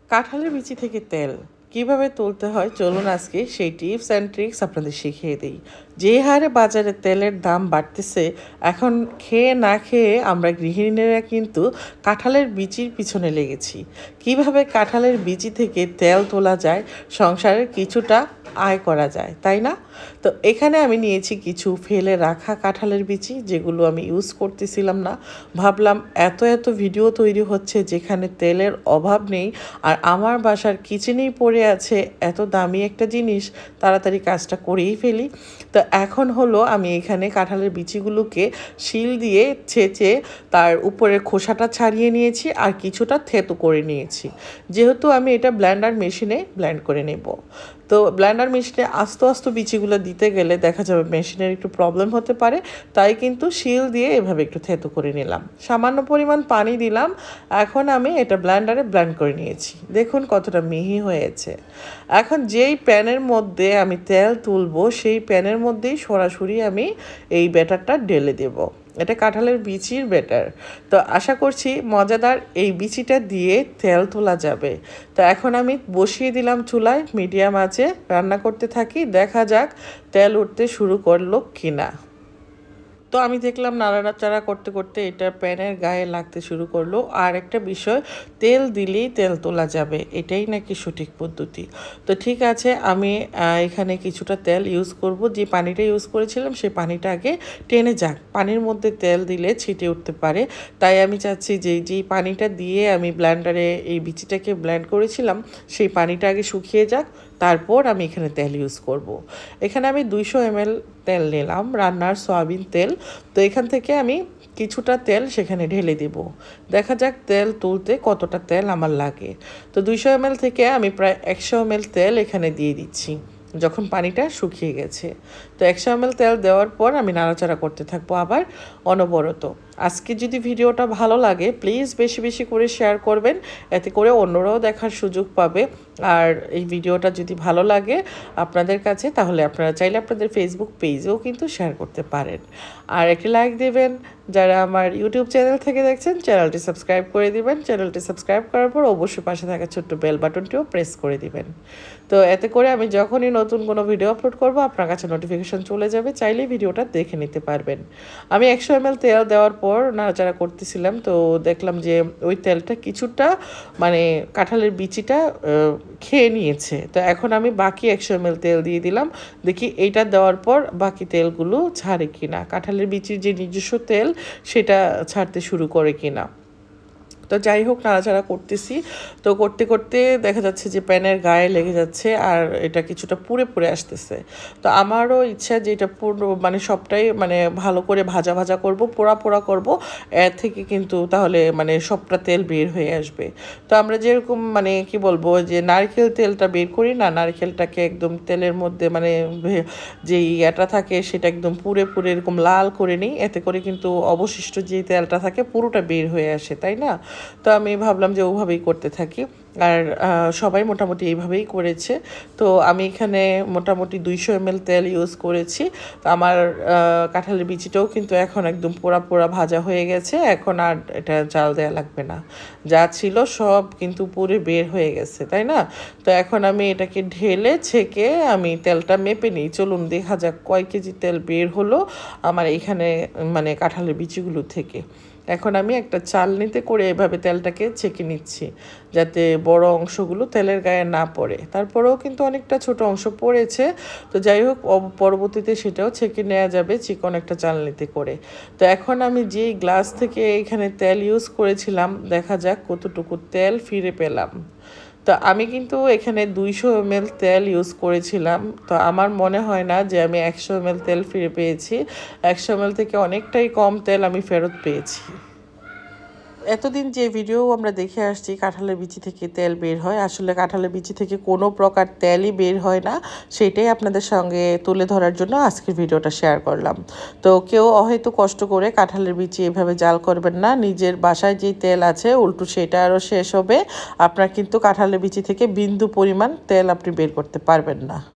কাঁঠালের বিচি থেকে তেল কিভাবে তুলতে হয় চলুন আজকে সেই টিপস অ্যান্ড ট্রিক্স আপনাদের শিখিয়ে দিই। যে হারে বাজারে তেলের দাম বাড়তেছে, এখন খেয়ে না খেয়ে আমরা গৃহিণীরা কিন্তু কাঁঠালের বিচির পিছনে লেগেছি। কিভাবে কাঁঠালের বিচি থেকে তেল তোলা যায়, সংসারের কিছুটা আয় করা যায়, তাই না? তো এখানে আমি নিয়েছি কিছু ফেলে রাখা কাঁঠালের বিচি, যেগুলো আমি ইউজ করতেছিলাম না। ভাবলাম এত এত ভিডিও তৈরি হচ্ছে যেখানে তেলের অভাব নেই, আর আমার বাসার কিচেনেই পড়ে আছে এত দামি একটা জিনিস, তাড়াতাড়ি কাজটা করেই ফেলি। তো এখন হলো আমি এখানে কাঁঠালের বিচিগুলোকে শিল দিয়ে ছেঁচে তার উপরের খোসাটা ছাড়িয়ে নিয়েছি আর কিছুটা থেতো করে নিয়েছি। যেহেতু আমি এটা ব্লেন্ডার মেশিনে ব্লেন্ড করে নেব, তো ব্লেন্ডার মেশিনে আস্তে আস্তে বিচিগুলো দিতে গেলে দেখা যাবে মেশিনের একটু প্রবলেম হতে পারে, তাই কিন্তু শিল দিয়ে এভাবে একটু থেতো করে নিলাম। সামান্য পরিমাণ পানি দিলাম। এখন আমি এটা ব্লেন্ডারে ব্লেন্ড করে নিয়েছি। দেখুন কতটা মিহি হয়েছে। এখন যেই প্যানের মধ্যে আমি তেল তুলবো সেই প্যানের মধ্যেই সরাসরি আমি এই ব্যাটারটা ঢেলে দেবো। এটা কাঁঠালের বিচির ব্যাটার। তো আশা করছি মজাদার এই বিচিটা দিয়ে তেল তোলা যাবে। তো এখন আমি বসিয়ে দিলাম চুলায়, মিডিয়াম আঁচে রান্না করতে থাকি, দেখা যাক তেল উঠতে শুরু করলো কিনা। তো আমি দেখলাম নাড়াচাড়া করতে করতে এটা প্যানের গায়ে লাগতে শুরু করলো। আর একটা বিষয়, তেল দিলেই তেল তোলা যাবে, এটাই নাকি সঠিক পদ্ধতি। তো ঠিক আছে, আমি এখানে কিছুটা তেল ইউজ করব। যে পানিটা ইউজ করেছিলাম সেই পানিটা আগে টেনে যাক, পানির মধ্যে তেল দিলে ছিটে উঠতে পারে। তাই আমি চাচ্ছি যে যেই পানিটা দিয়ে আমি ব্লেন্ডারে এই বিচিটাকে ব্লেন্ড করেছিলাম সেই পানিটা আগে শুকিয়ে যাক, তারপর আমি এখানে তেল ইউজ করব। এখানে আমি 200 ml তেল নিলাম, রান্নার সয়াবিন তেল। তো এখান থেকে আমি কিছুটা তেল সেখানে ঢেলে দেব। দেখা যাক তেল তুলতে কতটা তেল আমার লাগে। তো 200 ml থেকে আমি প্রায় 100 ml তেল এখানে দিয়ে দিচ্ছি যখন পানিটা শুকিয়ে গেছে। তো 100 ml তেল দেওয়ার পর আমি নাড়াচাড়া করতে থাকবো আবার অনবরত। আজকে যদি ভিডিওটা ভালো লাগে প্লিজ বেশি বেশি করে শেয়ার করবেন, এতে করে অন্যরাও দেখার সুযোগ পাবে। আর এই ভিডিওটা যদি ভালো লাগে আপনাদের কাছে, তাহলে আপনারা চাইলে আপনাদের ফেসবুক পেজেও কিন্তু শেয়ার করতে পারেন। আর একটি লাইক দেবেন। যারা আমার ইউটিউব চ্যানেল থেকে দেখছেন চ্যানেলটি সাবস্ক্রাইব করে দিবেন। চ্যানেলটি সাবস্ক্রাইব করার পর অবশ্যই পাশে থাকা ছোট্ট বেল বাটনটিও প্রেস করে দিবেন। তো এতে করে আমি যখনই নতুন কোনো ভিডিও আপলোড করব আপনার কাছে নোটিফিকেশন চলে যাবে, চাইলেই ভিডিওটা দেখে নিতে পারবেন। আমি 100 ml তেল দেওয়ার পর নাড়াচাড়া করতেছিলাম, তো দেখলাম যে ওই তেলটা কিছুটা মানে কাঁঠালের বিচিটা খেয়ে নিয়েছে। তো এখন আমি বাকি 100 ml তেল দিয়ে দিলাম, দেখি এইটা দেওয়ার পর বাকি তেলগুলো ছাড়ে কিনা, কাঁঠালের বিচির যে নিজস্ব তেল সেটা ছাড়তে শুরু করে কিনা। তো যাই হোক, নাড়াচাড়া করতেছি। তো করতে করতে দেখা যাচ্ছে যে প্যানের গায়ে লেগে যাচ্ছে আর এটা কিছুটা পুড়ে পুড়ে আসতেছে। তো আমারও ইচ্ছা যে এটা পুরো মানে সবটাই মানে ভালো করে ভাজা ভাজা করব, পোড়া পোড়া করব, এর থেকে কিন্তু তাহলে মানে সবটা তেল বের হয়ে আসবে। তো আমরা যেরকম মানে কি বলবো যে নারকেল তেলটা বের করি না, নারকেলটাকে একদম তেলের মধ্যে মানে যে ইয়েটা থাকে সেটা একদম পুড়ে পুড়ে এরকম লাল করে নিই, এতে করে কিন্তু অবশিষ্ট যে তেলটা থাকে পুরোটা বের হয়ে আসে, তাই না? তো আমি ভাবলাম যে ওভাবেই করতে থাকি। আর সবাই মোটামুটি এইভাবেই করেছে। তো আমি এখানে মোটামুটি 200 ml তেল ইউজ করেছি। তো আমার কাঁঠালের বিচিটাও কিন্তু এখন একদম পোড়া পোড়া ভাজা হয়ে গেছে। এখন আর এটা জাল দেওয়া লাগবে না, যা ছিল সব কিন্তু পুরো বের হয়ে গেছে, তাই না? তো এখন আমি এটাকে ঢেলে ছেঁকে আমি তেলটা মেপে নিই। চলুন দেখা যাক কয় কেজি তেল বের হলো আমার এখানে মানে কাঁঠালের বিচিগুলো থেকে। এখন আমি একটা চালনিতে করে এভাবে তেলটাকে ছেঁকে নিচ্ছি যাতে বড় অংশগুলো তেলের গায়ে না পড়ে। তারপরেও কিন্তু অনেকটা ছোট অংশ পড়েছে। তো যাই হোক, পরবর্তীতে সেটাও ছেঁকে নেওয়া যাবে চিকন একটা চালনিতে করে। তো এখন আমি যেই গ্লাস থেকে এখানে তেল ইউজ করেছিলাম, দেখা যাক কতটুকু তেল ফিরে পেলাম। তো আমি কিন্তু এখানে 200 ml তেল ইউজ করেছিলাম। তো আমার মনে হয় না যে আমি 100 ml তেল ফিরে পেয়েছি। 100 ml থেকে অনেকটাই কম তেল আমি ফেরত পেয়েছি। এতদিন যে ভিডিও আমরা দেখে আসছি কাঁঠালের বিচি থেকে তেল বের হয়, আসলে কাঁঠালের বিচি থেকে কোনো প্রকার তেলই বের হয় না। সেটাই আপনাদের সঙ্গে তুলে ধরার জন্য আজকের ভিডিওটা শেয়ার করলাম। তো কেউ হয়তো কষ্ট করে কাঁঠালের বিচি এভাবে জাল করবেন না, নিজের বাসায় যেই তেল আছে উল্টো সেটা আরও শেষ হবে। আপনার কিন্তু কাঁঠালের বিচি থেকে বিন্দু পরিমাণ তেল আপনি বের করতে পারবেন না।